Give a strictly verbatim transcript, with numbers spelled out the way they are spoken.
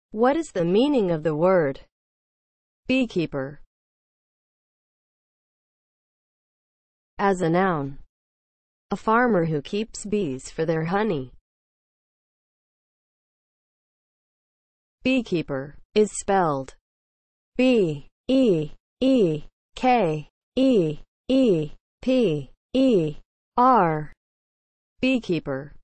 What is the meaning of the word beekeeper? As a noun, a farmer who keeps bees for their honey. Beekeeper is spelled B E E K E E P E R. Beekeeper.